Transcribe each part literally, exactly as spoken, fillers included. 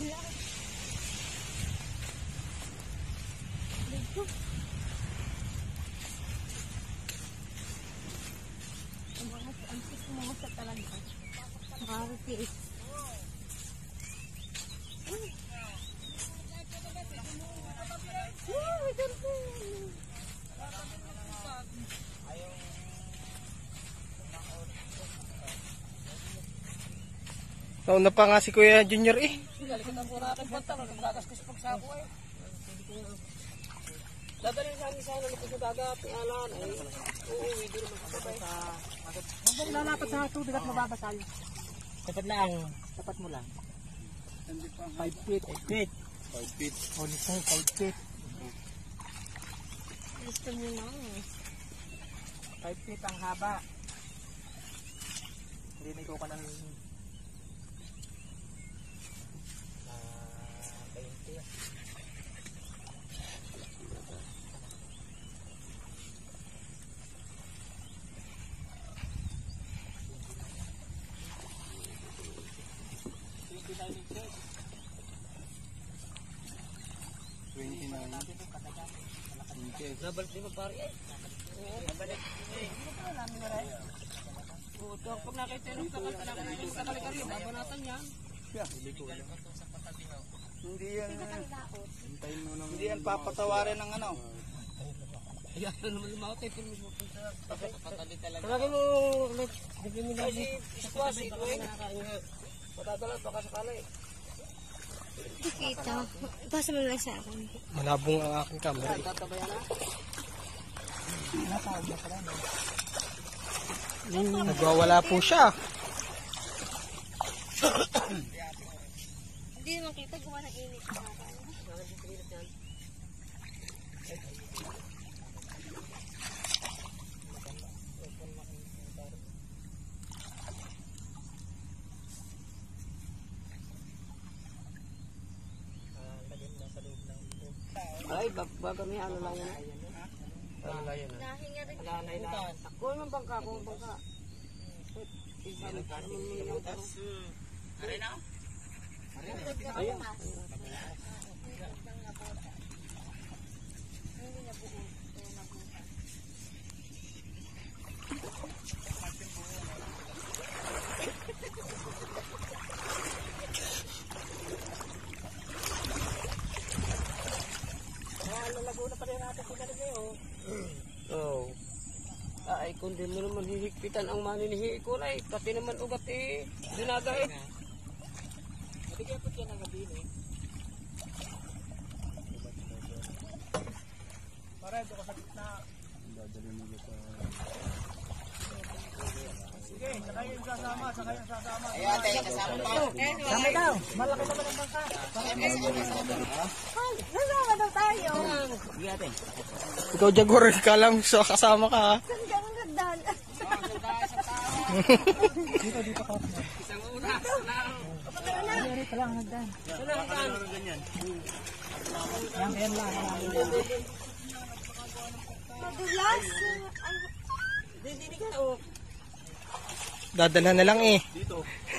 Nakakitiis. Nauna pa nga si Kuya Junior eh. Dadalhin sa amin sana nito sa dagat, alan ay uuwi din magkakabay sa magat. Huwag lalapat sa tubig at mababasal. Tapat lang, tapat mo lang. five feet. five feet. five feet. Only five feet. Gusto mo lang. five feet ang haba. Rinig ko ka ng nabalik din mo pare eh. Nabalik. Ito namin na rin. Oo, ito pag nakita nung takat na nakita sa kali-kali, babanatan yan. Hindi yan. Hindi yan papatawarin ng ano. Ayan na naman lumaot eh. Pero mismo punta. Patali talaga. Talaga mo, hindi mo na si Squash, ito eh. Patadala, baka sakala eh. Kita. Pasa mo lang sa akin. Malabong ang aking camera eh. Tatabayan na. Nagwawala po siya. Hindi naman kita gawa ng init. Ay, baga may ano lang yan. Ano lang yan. Nahinga rin. Alanay na. Kuha mo bangka, kuha mo bangka. Aray na? Ayun. Laguna pa rin natin sila rin eh, oh. Oh. Ay, kung di mo naman hihigpitan ang maninihi ko na eh. Pati naman ugat eh. Dinagay. Hindi kaya pati yan ang gabi eh. Para ito ka sa gitna. Dadali mo sa... Sige, sakay yung sasama, sakay yung sasama. Ay, ate, kasama pa. Sama daw. Malaki naman ang bangka. Nasama daw tayo. Sige, ate. Ikaw Jaguar, ka lang so kasama ka ha. Saan ka ang nagdaan? Dito, dito ka. Isang oras lang. Dito lang nagdaan. Dito lang nagdaan. Yan, yan lang. Madulas. Hindi ka, oh. Dadalhan na lang eh. Dito.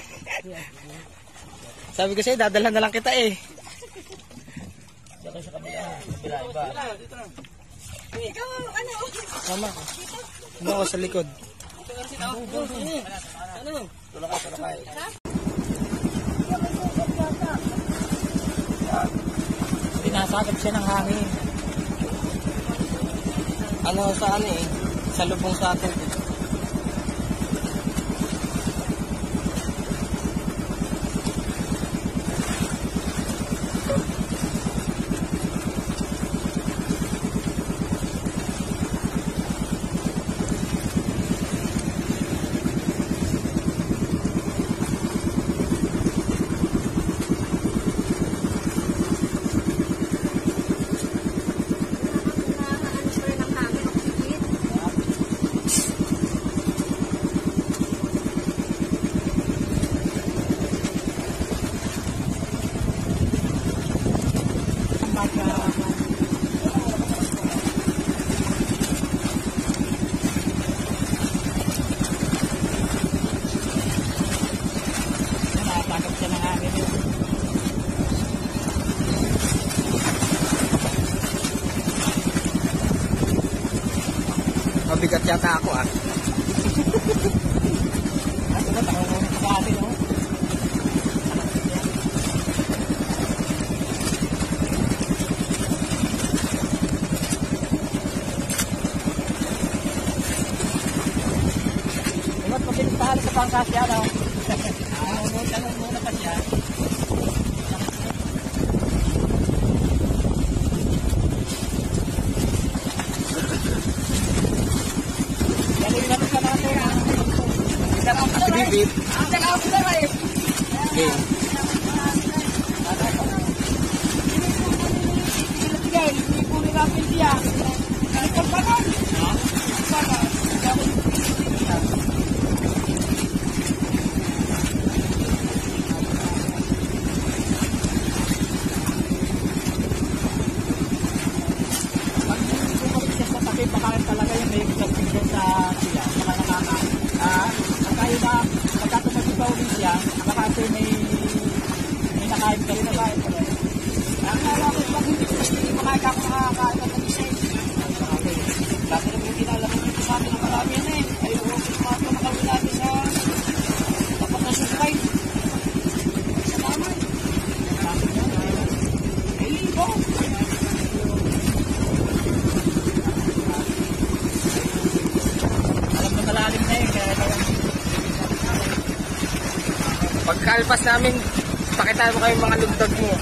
Sabi ko sa'yo, dadalhan na lang kita eh. Dito sa kabila. Kabila, iba. Dito lang. Ikaw, ano? Tama ka. Ano ako sa likod? Dito lang sila. Ano? Tulakay, tulakay. Pinasagap siya ng hangin. Ano sa ano eh? Sa lubong sa atin. bigat yata ako ah. Ano ba? Tanong mo sa atin, no? Iba't mabilis pa halos sa pangkas yan, no? Tanong muna pa siya. Bibit. Okay. Pakain talaga yung may pagpigil sa siya. Saka nakaka, ah, pagkain na, pagkatumasig pa ulit siya, nakakasay may, may nakain ka rin na kain ka rin. Ang nalakot pag hindi ko hindi makain ka kung nakakain ka ng isa. Dati naman yung kinalaman nito sa atin na marami yan eh. Ay, huwag yung mga makawin natin sa tapat na subscribe. Sa naman. Ay, libo. Malalim na eh, kaya talagang Pagkalpas namin, pakitaan mo kayo mga lugdag mo.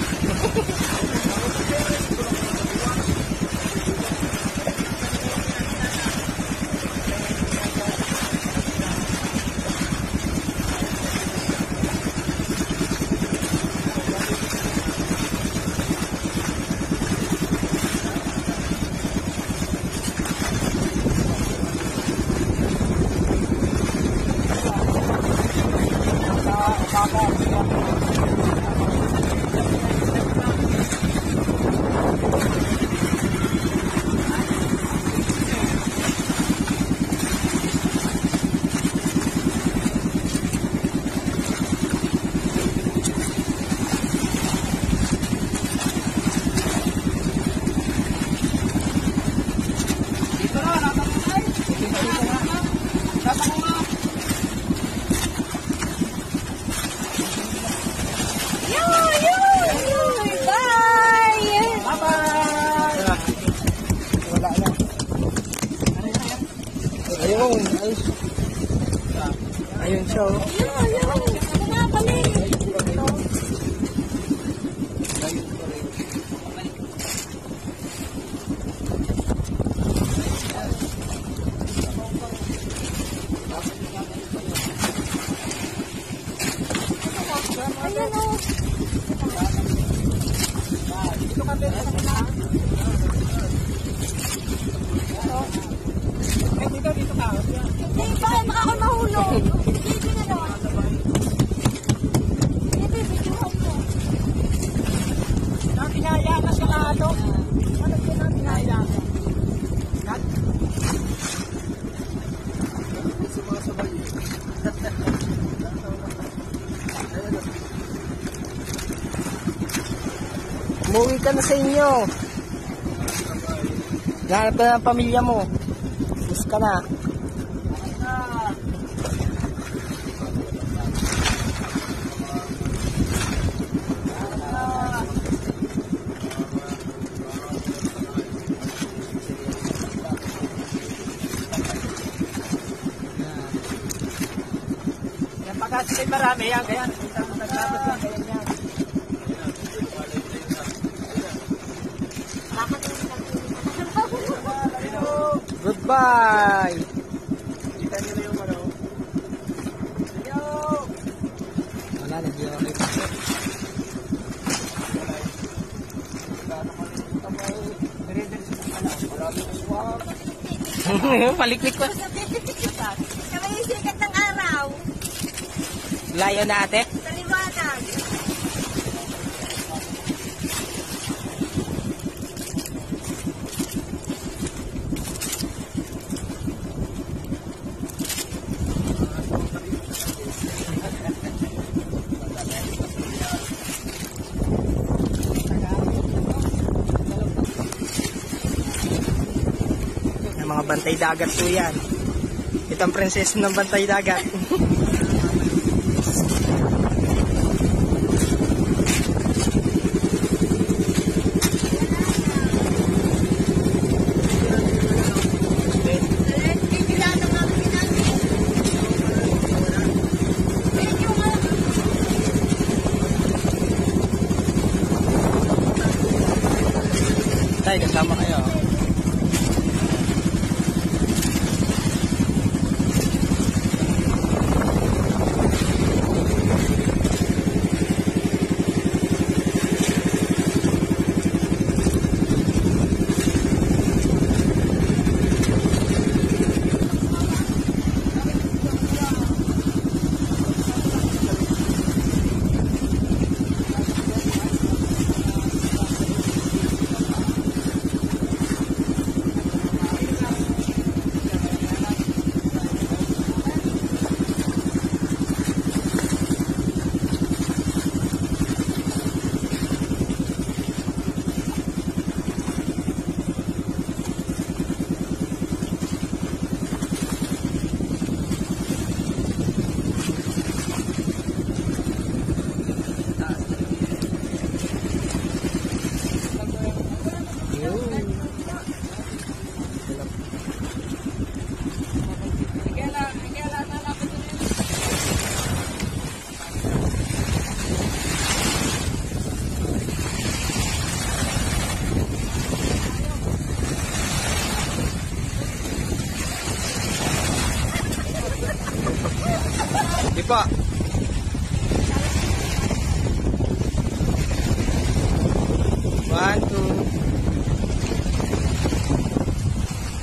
Ayun, ayun. Ayun siya oh. dito, dito ka. Hindi pa, baka ako mahulog. Dito na lang. Dito, videohan mo. Natinaya ka siya ka ito. Ano siya natinaya ka? Kat? Sumasabay. Umuwi ka na sa inyo. Lahat ka na ng pamilya mo. Bus ka na. Yan pagka sila marami yan. Kaya nagkakabot yan. Kaya yan. Goodbye. Kita nyo na yung ano. Yo! Wala, hindi ako kita. Paliklik ko. Kaya yung sikat ng araw. Layo na ate. Sa liwanag. Yung mga Bantay dagat po yan. Ito ang prinsesa ng bantay dagat. Tay, kasama kayo. Di pa. One, two.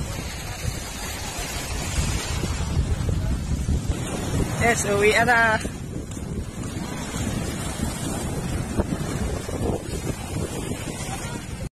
Yes, uwi na.